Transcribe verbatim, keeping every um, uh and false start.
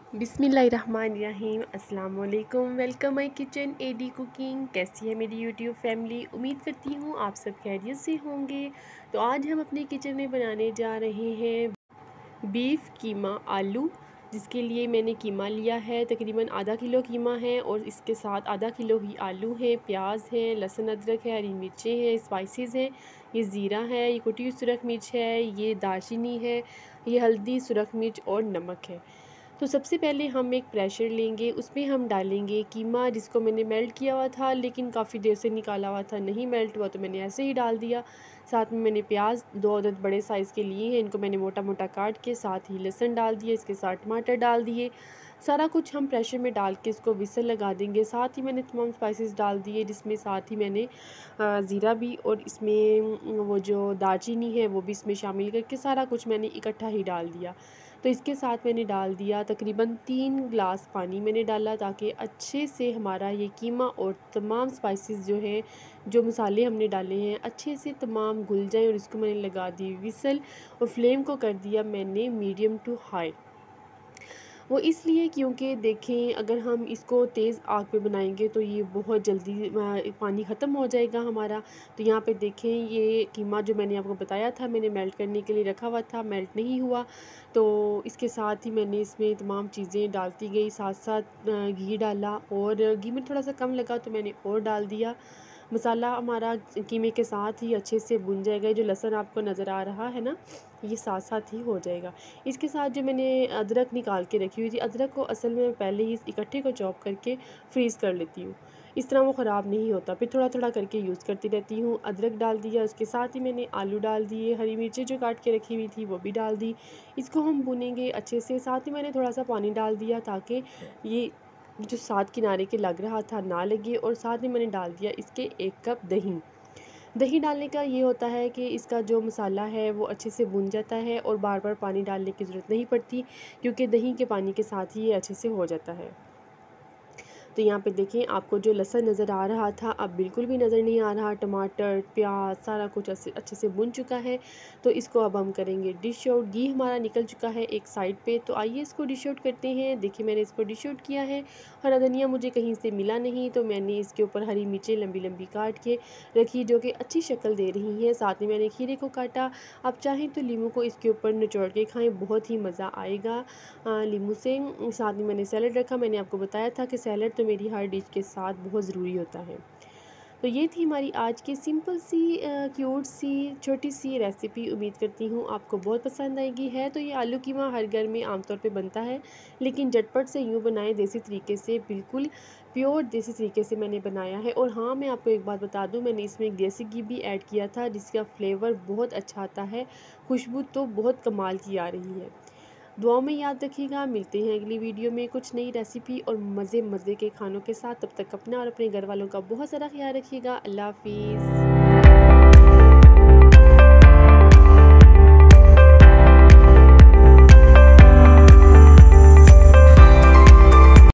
बिस्मिल्लाहिर्रहमानिर्रहीम अस्सलाम वालेकुम। वेलकम माई किचन एडी कुकिंग। कैसी है मेरी यूट्यूब फैमिली? उम्मीद करती हूँ आप सब खैरियत से होंगे। तो आज हम अपने किचन में बनाने जा रहे हैं बीफ कीमा आलू, जिसके लिए मैंने कीमा लिया है, तकरीबन आधा किलो कीमा है और इसके साथ आधा किलो ही आलू है, प्याज है, लहसुन अदरक है, हरी मिर्चें हैं, स्पाइसेस हैं, ये ज़ीरा है, ये कुटी हुई सुरख मिर्च है, ये दालचीनी है, ये हल्दी, सुरख मिर्च और नमक है। तो सबसे पहले हम एक प्रेशर लेंगे, उसमें हम डालेंगे कीमा, जिसको मैंने मेल्ट किया हुआ था लेकिन काफ़ी देर से निकाला हुआ था, नहीं मेल्ट हुआ तो मैंने ऐसे ही डाल दिया। साथ में मैंने प्याज दो अदद बड़े साइज़ के लिए हैं, इनको मैंने मोटा मोटा काट के, साथ ही लहसुन डाल दिए, इसके साथ टमाटर डाल दिए। सारा कुछ हम प्रेशर में डाल के इसको विसल लगा देंगे। साथ ही मैंने तमाम स्पाइसेस डाल दिए, जिसमें साथ ही मैंने ज़ीरा भी और इसमें वो जो दालचीनी है वो भी इसमें शामिल करके सारा कुछ मैंने इकट्ठा ही डाल दिया। तो इसके साथ मैंने डाल दिया तकरीबन तीन ग्लास पानी मैंने डाला, ताकि अच्छे से हमारा ये कीमा और तमाम स्पाइसेस जो हैं, जो मसाले हमने डाले हैं, अच्छे से तमाम घुल जाएं। और इसको मैंने लगा दी विसल और फ्लेम को कर दिया मैंने मीडियम टू हाई। वो इसलिए क्योंकि देखें, अगर हम इसको तेज़ आग पे बनाएंगे तो ये बहुत जल्दी पानी ख़त्म हो जाएगा हमारा। तो यहाँ पे देखें, ये कीमा जो मैंने आपको बताया था मैंने मेल्ट करने के लिए रखा हुआ था, मेल्ट नहीं हुआ। तो इसके साथ ही मैंने इसमें तमाम चीज़ें डालती गई, साथ साथ घी डाला और घी में थोड़ा सा कम लगा तो मैंने और डाल दिया। मसाला हमारा कीमे के साथ ही अच्छे से भुन जाएगा। जो लहसुन आपको नज़र आ रहा है ना, ये साथ साथ ही हो जाएगा। इसके साथ जो मैंने अदरक निकाल के रखी हुई थी, अदरक को असल में पहले ही इकट्ठे को चॉप करके फ्रीज़ कर लेती हूँ, इस तरह वो ख़राब नहीं होता। फिर थोड़ा थोड़ा करके यूज़ करती रहती हूँ। अदरक डाल दिया, उसके साथ ही मैंने आलू डाल दिए, हरी मिर्चें जो काट के रखी हुई थी वो भी डाल दी। इसको हम भुनेंगे अच्छे से। साथ ही मैंने थोड़ा सा पानी डाल दिया ताकि ये जो साथ किनारे के लग रहा था ना लगे। और साथ ही मैंने डाल दिया इसके एक कप दही। दही डालने का ये होता है कि इसका जो मसाला है वो अच्छे से भुन जाता है और बार बार पानी डालने की ज़रूरत नहीं पड़ती, क्योंकि दही के पानी के साथ ही ये अच्छे से हो जाता है। तो यहाँ पे देखें, आपको जो लहसुन नज़र आ रहा था अब बिल्कुल भी नज़र नहीं आ रहा। टमाटर, प्याज सारा कुछ अच्छे अच्छे से भुन चुका है। तो इसको अब हम करेंगे डिश आउट। घी हमारा निकल चुका है एक साइड पे, तो आइए इसको डिश आउट करते हैं। देखिए, मैंने इसको डिश आउट किया है। हरा धनिया मुझे कहीं से मिला नहीं, तो मैंने इसके ऊपर हरी मिर्चें लंबी लंबी काट के रखी, जो कि अच्छी शक्ल दे रही हैं। साथ में मैंने खीरे को काटा। आप चाहें तो लीमू को इसके ऊपर निचोड़ के खाएँ, बहुत ही मज़ा आएगा लीमू से। साथ में मैंने सैलड रखा। मैंने आपको बताया था कि सैलड तो मेरी हर डिश के साथ बहुत ज़रूरी होता है। तो ये थी हमारी आज की सिंपल सी क्यूट सी छोटी सी रेसिपी। उम्मीद करती हूँ आपको बहुत पसंद आएगी। है तो ये आलू कीमा हर घर में आमतौर पे बनता है, लेकिन झटपट से यूँ बनाएं देसी तरीके से, बिल्कुल प्योर देसी तरीके से मैंने बनाया है। और हाँ, मैं आपको एक बात बता दूँ, मैंने इसमें एक देसी घी भी ऐड किया था, जिसका फ्लेवर बहुत अच्छा आता है, खुशबू तो बहुत कमाल की आ रही है। दुआओं में याद रखिएगा। मिलते हैं अगली वीडियो में कुछ नई रेसिपी और मज़े मज़े के खानों के साथ। तब तक अपना और अपने घर वालों का बहुत सारा ख्याल रखिएगा। अल्लाह हाफिज़।